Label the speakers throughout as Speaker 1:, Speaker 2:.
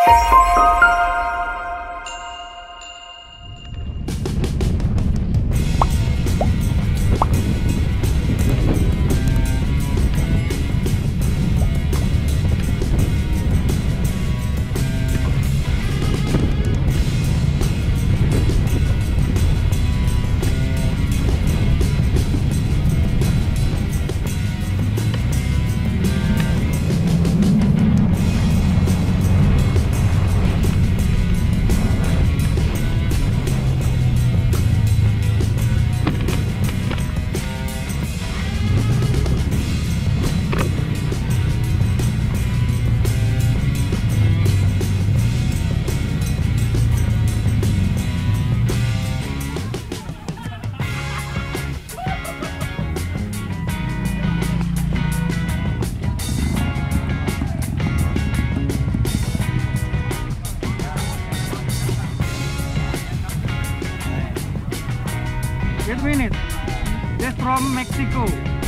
Speaker 1: Wait a minute. They're from Mexico.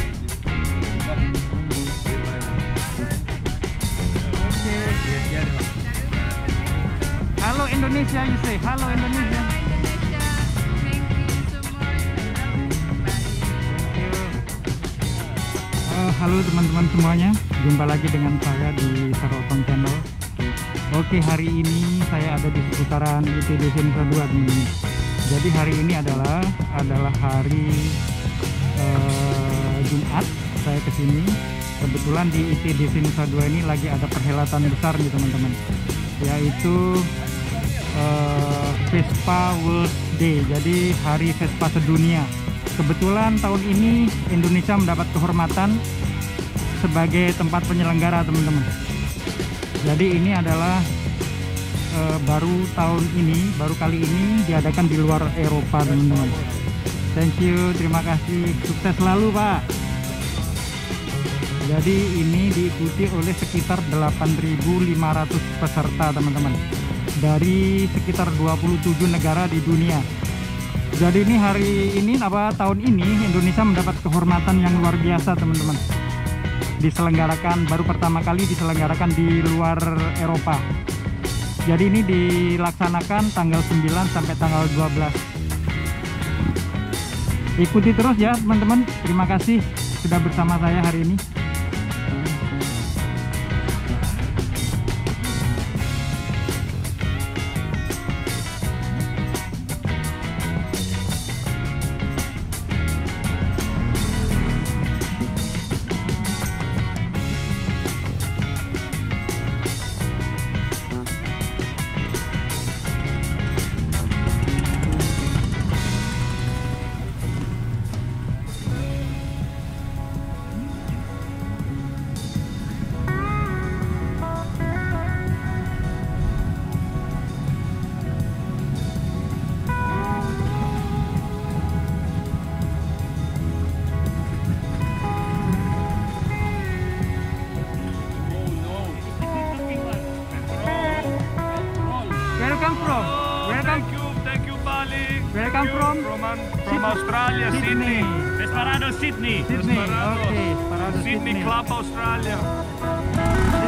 Speaker 1: Okay. Halo Indonesia, you say. Halo Indonesia. Halo teman-teman semuanya, jumpa lagi dengan saya di Sarotong Channel. Oke, hari ini saya ada di seputaran ITDC Nusa Dua, teman-teman. Jadi hari ini adalah hari Jumat. Saya kesini kebetulan di ITDC Nusa Dua ini lagi ada perhelatan besar nih teman-teman, yaitu Vespa World Day. Jadi hari Vespa sedunia. Kebetulan tahun ini Indonesia mendapat kehormatan sebagai tempat penyelenggara, teman-teman. Jadi ini adalah baru kali ini diadakan di luar Eropa, teman-teman. Thank you, terima kasih, sukses selalu Pak. Jadi ini diikuti oleh sekitar 8.500 peserta, teman-teman, dari sekitar 27 negara di dunia. Jadi ini tahun ini Indonesia mendapat kehormatan yang luar biasa, teman-teman. Baru pertama kali diselenggarakan di luar Eropa. Jadi ini dilaksanakan tanggal 9 sampai tanggal 12. Ikuti terus ya teman-teman. Terima kasih sudah bersama saya hari ini.
Speaker 2: Thank you, Bali.
Speaker 1: Where I come from?
Speaker 2: From Australia, Sydney.
Speaker 1: Desperado, Sydney.
Speaker 2: Desperado.
Speaker 1: Okay, Desperado,
Speaker 2: Sydney
Speaker 1: Sydney.
Speaker 2: Club, Australia.